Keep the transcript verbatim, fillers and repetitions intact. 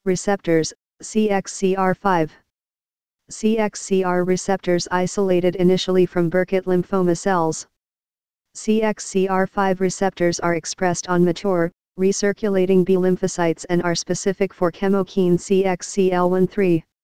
Receptors, C X C R five. C X C R receptors isolated initially from Burkitt lymphoma cells. C X C R five receptors are expressed on mature, recirculating B lymphocytes and are specific for chemokine C X C L one three.